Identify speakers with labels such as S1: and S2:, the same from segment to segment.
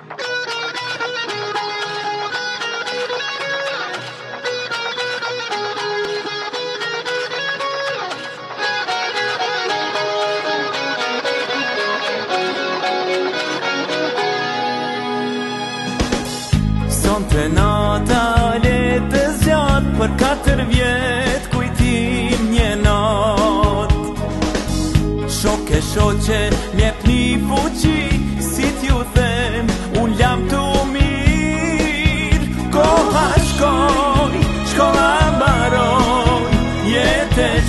S1: Sonte nata le të zjat për 4 vjet kujtim një not. Shoke shoqe mjep një fuqi, si t'ju them, unë jam të mirë. Koha shkoj, shkolla mbaroj, jetë e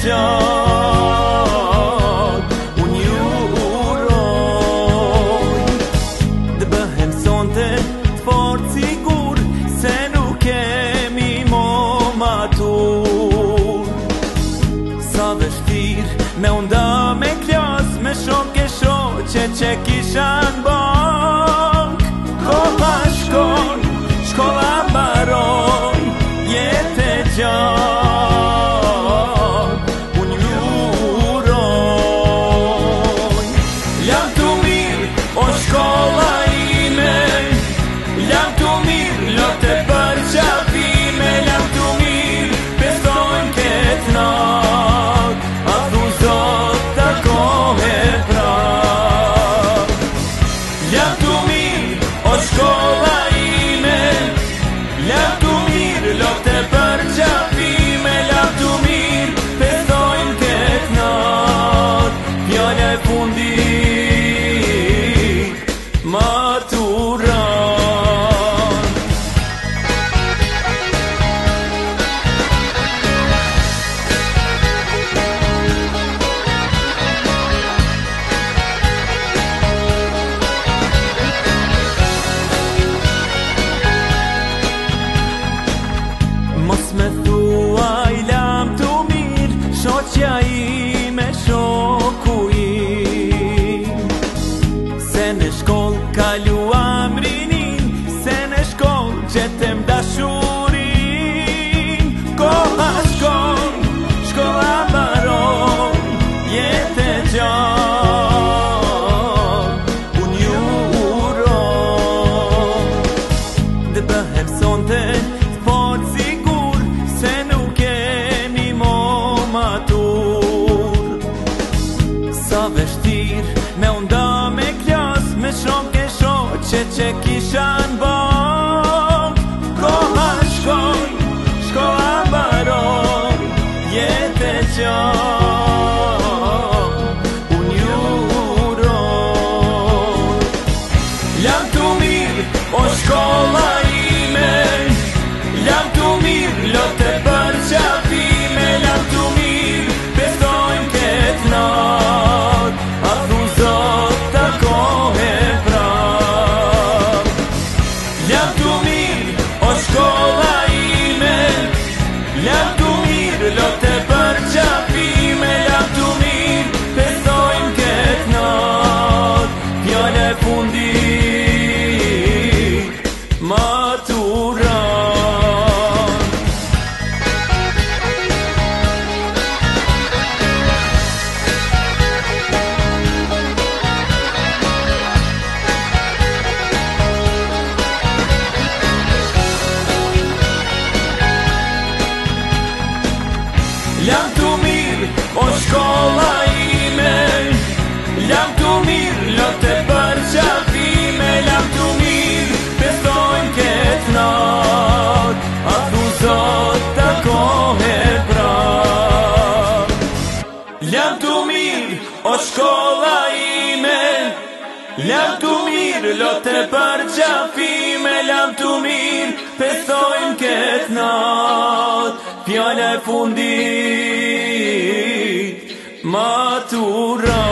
S1: gjatë, unë ju uroj. Dë bëhem sonte t'fort sigur, se nuk kemi mo matur. Sa vështir me unda me klas, me shoke shoqe që kisha n'bank. Koha shkoj, shkolla mbaroj, jetë e gjatë, unë ju uroj. Jam të mirë, o shkolla ime, jam të mirë, lote për qafime. Jam të mirë, bestojnë këtë natë, a thu zot të kohë prap. Jam të mirë, o shkolla ime, jam të mirë, lote për qafime. Jam të mirë, bestojnë këtë natë, fjallë e fundit, maturan. Mos me thuaj lam të mirë, shoqja ime, shoku im. Se në shkoll kaluam rinin, se në shkoll gjetem dashurin. Koha shkoj, shkolla mbaroj, jetë e gjatë, unë ju uroj. Dë bëhem sonte t'fort sigur, se nuk kemi mo matur. Sa vështir me unda me klas, me shoke shoqe që kisha n'bank. Koha shkoj, shkolla mbaroj, jetë e gjatë, unë ju uroj. Jam të mirë, o shkolla ime, jam të mirë, lote për qafime. Jam të mirë, bestojnë këtë natë, a thu zot të kohë prap. Jam të mirë, o shkolla ime, jam të mirë, lote për qafime. Jam të mirë, bestojnë këtë natë, fjallë e fundit, maturan. Jam të mirë, o shkolla ime, jam të mirë, lote për qafime. Jam të mirë, bestojnë këtë natë, a thu zot të kohë prap. Jam të mirë, o shkolla ime, jam të mirë, lote për qafime. Jam të mirë, bestojnë këtë natë, fjallë e fundit, maturan.